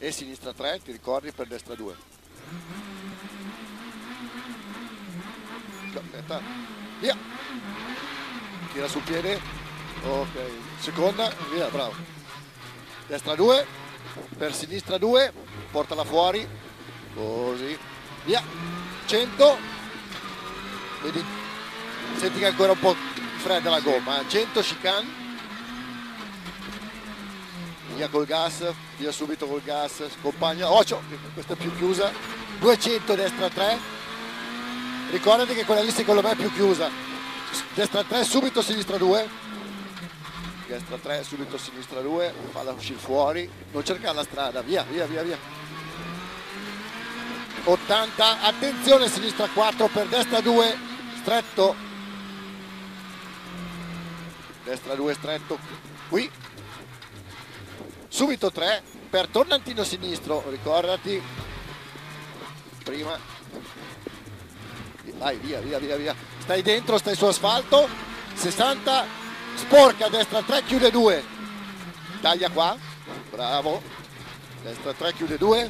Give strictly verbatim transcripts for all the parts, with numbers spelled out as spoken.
e sinistra tre, ti ricordi, per destra due. Aspetta, via, tira sul piede, ok, seconda, via, bravo, destra due, per sinistra due, portala fuori, così, via, cento, vedi, senti che è ancora un po' fredda la gomma, cento chicane, via col gas, via subito col gas, scompagna, occhio, questa è più chiusa, duecento destra tre, ricordati che quella lì secondo me è più chiusa, destra tre, subito sinistra due, destra tre, subito sinistra due, falla uscire fuori, non cercare la strada, via, via, via, via. ottanta, attenzione sinistra quattro per destra due, stretto, destra due stretto, qui, subito tre, per tornantino sinistro, ricordati, prima, vai, via, via, via, via, stai dentro, stai su asfalto, sessanta, sporca, destra tre, chiude due, taglia qua, bravo, destra tre, chiude due,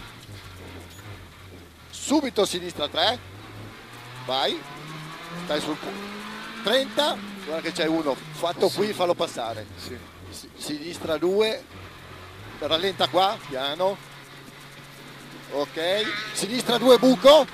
subito sinistra tre, vai, stai sul trenta, guarda che c'è uno, fatto qui, fallo passare, sì. Sinistra due, rallenta qua, piano, ok, sinistra due, buco,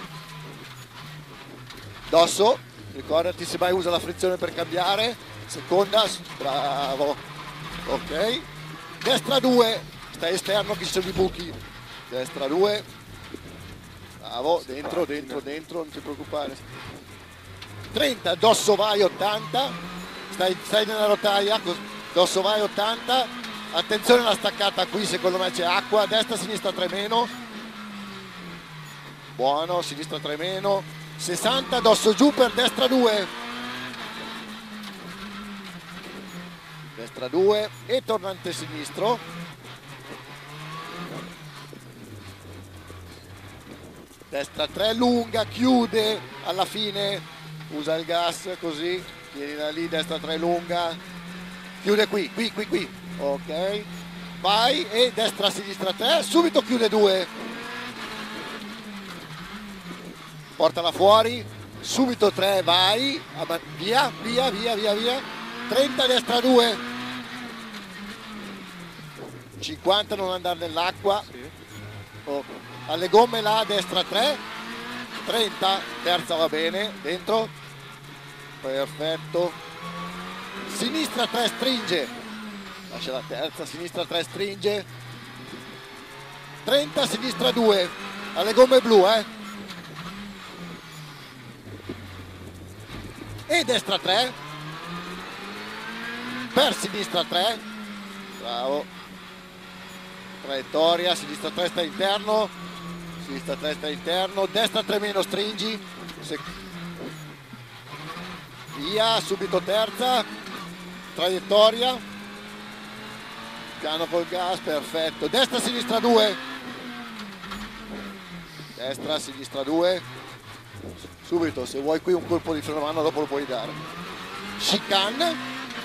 dosso, ricordati se mai usa la frizione per cambiare, seconda, bravo, ok, destra due, stai esterno che ci sono i buchi, destra due, bravo, dentro, dentro, dentro, non ti preoccupare, trenta, dosso vai, ottanta, stai, stai nella rotaia, dosso vai, ottanta, attenzione alla staccata qui, secondo me c'è acqua, destra, sinistra tre meno, buono, sinistra tre meno, sessanta, dosso giù per destra due, destra due e tornante sinistro, destra tre, lunga, chiude alla fine, usa il gas così, vieni da lì, destra tre lunga, chiude qui, qui, qui, qui, ok, vai e destra sinistra tre, subito chiude due, portala fuori, subito tre, vai, via, via, via, via, via, trenta destra due, cinquanta non andare nell'acqua, Sì. oh, alle gomme là, destra tre, trenta, terza va bene, dentro, perfetto, sinistra tre stringe, lascia la terza, sinistra tre stringe, trenta, sinistra due, alle gomme blu, eh, e destra tre, per sinistra tre, bravo, traiettoria, sinistra tre sta interno, sinistra tre sta interno, destra tre meno stringi, se... via, subito terza, traiettoria, piano col gas, perfetto, destra sinistra due, destra sinistra due, subito, se vuoi qui un colpo di freno a mano dopo lo puoi dare, chicane,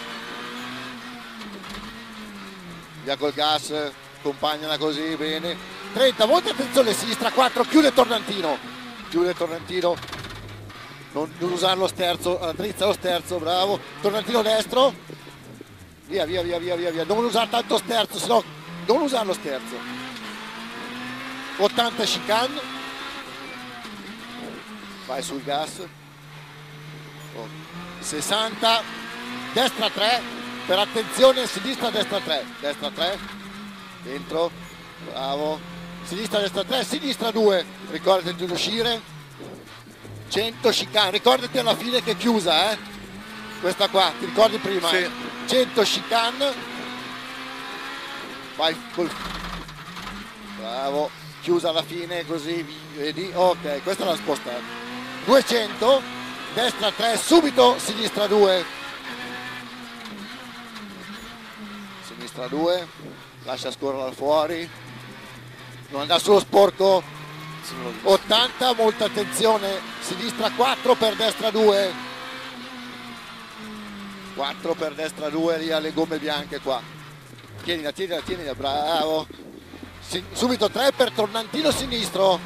via col gas, accompagnala così, bene, trenta, molta attenzione, sinistra quattro, chiude tornantino, chiude tornantino, non, non usare lo sterzo, drizza lo sterzo, bravo, tornantino destro, via, via, via, via, via, via, non usare tanto sterzo, se no non usare lo sterzo, ottanta chicane, vai sul gas, oh. sessanta, destra tre, per attenzione, sinistra, destra tre, destra tre, dentro, bravo, sinistra, destra tre, sinistra due, ricordati di uscire, cento chicane, ricordati alla fine che è chiusa, eh? Questa qua, ti ricordi prima? Sì. Eh? cento chicane, vai col... bravo, chiusa alla fine così, vedi, ok, questa l'ha spostata, duecento, destra tre, subito sinistra due, sinistra due, lascia scorrere fuori, non andare sullo sporco, ottanta, molta attenzione, sinistra quattro per destra due, quattro per destra due, lì alle gomme bianche qua, tienila, tienila, tienila, bravo, Si, subito tre per tornantino sinistro,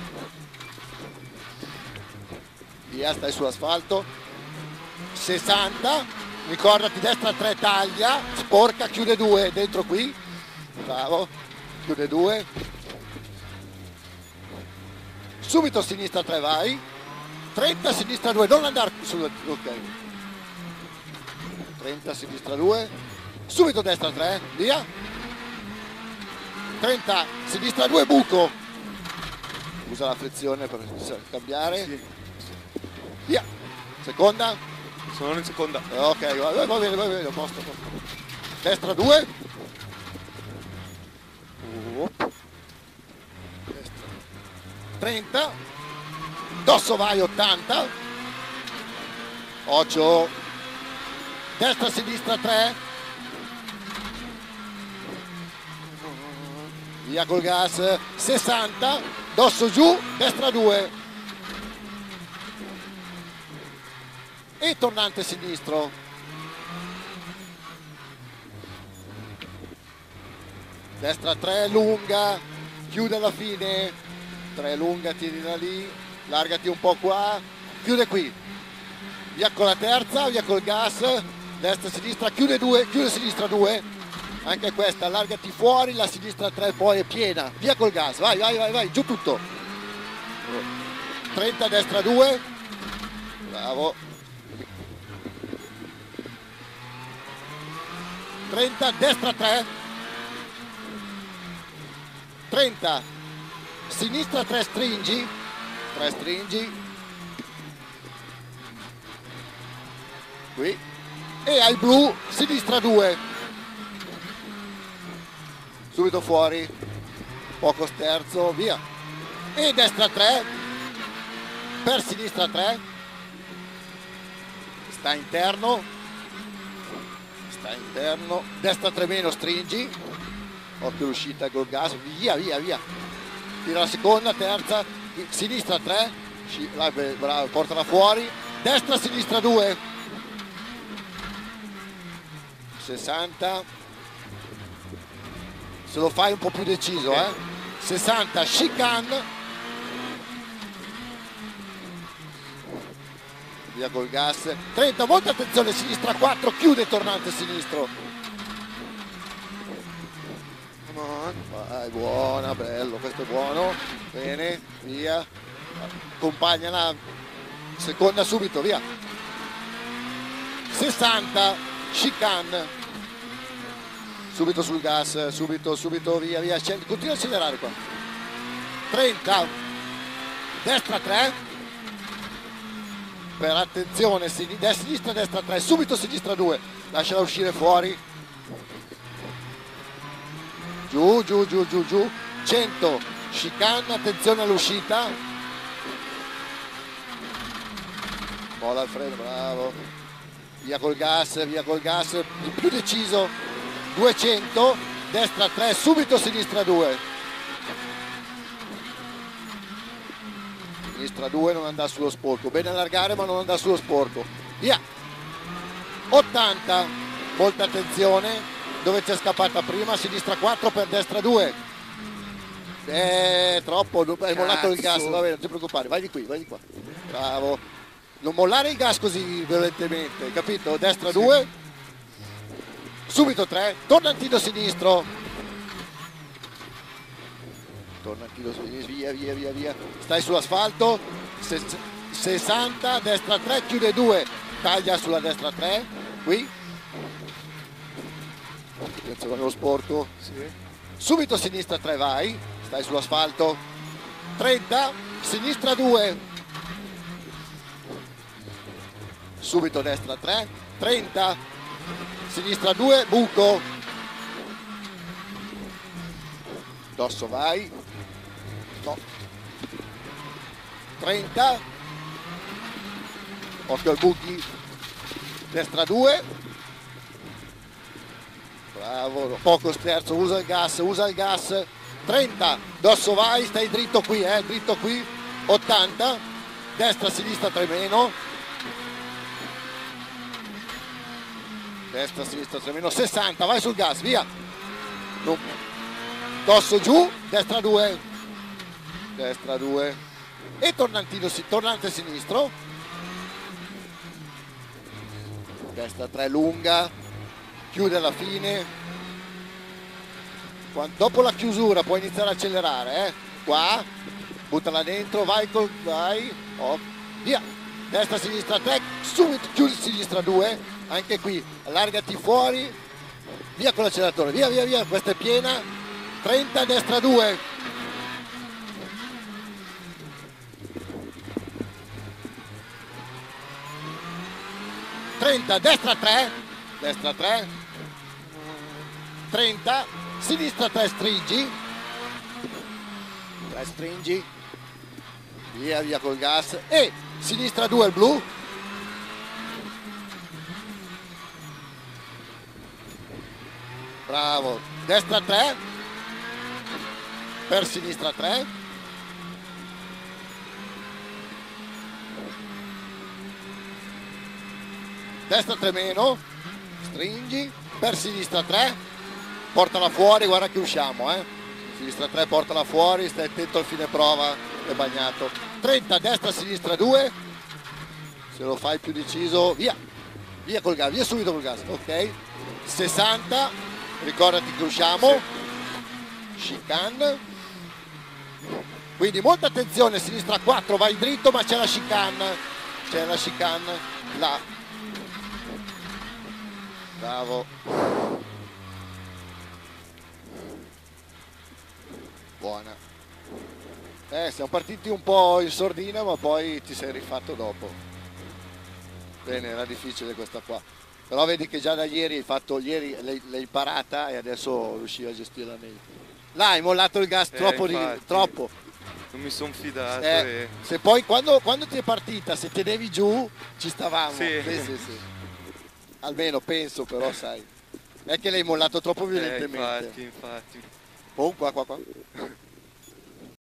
via, stai sull'asfalto. Sessanta, ricordati, destra tre, taglia, sporca, chiude due, dentro qui, bravo, chiude due, subito sinistra tre, vai, trenta, sinistra due, non andare sulla, ok, trenta, sinistra due, subito destra tre, via, trenta, sinistra due, buco, usa la frizione per cambiare, Sì. via, seconda, Sono in seconda. ok, va, va bene, va bene, a posto, a posto. Destra due, destra trenta, dosso vai ottanta, occhio, destra sinistra tre, via col gas, sessanta, dosso giù, destra due e tornante sinistro, destra tre, lunga, chiude alla fine, tre lunga, tiri da lì, largati un po' qua, chiude qui, via con la terza, via col gas, destra sinistra, chiude due, chiude sinistra due, anche questa, allargati fuori, la sinistra tre poi è piena, via col gas, vai, vai, vai, vai, giù tutto, trenta, destra due, bravo, trenta, destra tre, trenta, sinistra tre, stringi, tre stringi, qui, e al blu, sinistra due, subito fuori, poco sterzo, via, e destra tre, per sinistra tre, sta interno, sta interno, destra tre meno, stringi, occhio l'uscita col gas, via, via, via, tira la seconda, terza, sinistra tre, bravo, portala fuori, destra, sinistra due, sessanta, se lo fai un po' più deciso, eh, sessanta, chicane, via col gas, trenta, molta attenzione, sinistra quattro, chiude tornante sinistro, vai, buona, bello, questo è buono, bene, via, accompagnala, seconda subito, via, sessanta, chicane, subito sul gas, subito, subito, via, via, continua a accelerare qua, trenta, destra tre, per attenzione, sinistra, destra tre, subito sinistra due, lasciala uscire fuori, giù, giù, giù, giù, giù, cento, chicane, attenzione all'uscita, molla il freno, bravo, via col gas, via col gas, più deciso, duecento, destra tre, subito sinistra due, sinistra due, non andare sullo sporco, bene allargare ma non andare sullo sporco, via, ottanta, molta attenzione, dove c'è scappata prima, sinistra quattro per destra due, eh, troppo, hai mollato il gas, va bene, non ti preoccupare, vai di qui, vai di qua, bravo, non mollare il gas così violentemente, capito? Destra due, subito tre, tornantino sinistro, tornantino sinistro, via, via, via, via, stai sull'asfalto, sessanta, destra tre, chiude due, taglia sulla destra tre, qui, attenzione allo sporco, sì. Subito sinistra tre, vai, stai sull'asfalto, trenta, sinistra due, subito destra tre, trenta, sinistra due, buco, dosso vai, no, trenta, occhio al buchi, destra due, bravo, poco sterzo, usa il gas, usa il gas, trenta, dosso vai, stai dritto qui, eh, dritto qui, ottanta, destra, sinistra tre meno, destra, sinistra tre meno, sessanta, vai sul gas, via, non, tosso giù, destra due, destra due e tornantino, tornante sinistro, destra tre lunga, chiude alla fine. Quando, dopo la chiusura puoi iniziare a accelerare, eh? Qua, buttala dentro, vai, col, vai, oh, via, destra sinistra tre, subito chiudi sinistra due, anche qui allargati fuori, via con l'acceleratore, via via via, questa è piena, trenta destra due, trenta destra tre, destra tre, trenta sinistra tre, stringi, tre stringi, via via col gas e sinistra due il blu, bravo, destra tre, per sinistra tre, destra tre meno, stringi, per sinistra tre, portala fuori, guarda che usciamo, eh. Sinistra tre, portala fuori, stai attento al fine prova, è bagnato. trenta, destra, sinistra due, se lo fai più deciso, via, via col gas, via subito col gas, ok. sessanta, ricordati che usciamo, chicane, quindi molta attenzione, sinistra quattro, vai dritto ma c'è la chicane, c'è la chicane, là, bravo. Buona. Eh, siamo partiti un po' in sordina ma poi ti sei rifatto dopo. Bene, era difficile questa qua. Però vedi che già da ieri hai fatto, ieri l'hai imparata e adesso riuscivi a gestirla meglio. Là hai mollato il gas Eh, troppo, di, troppo. Non mi sono fidato. Eh, e... Se poi quando, quando ti è partita, se tenevi giù ci stavamo. Sì. Sì, sì, sì. Almeno penso, però sai. È che l'hai mollato troppo Eh, violentemente. infatti, infatti. Oh, qua, qua, qua.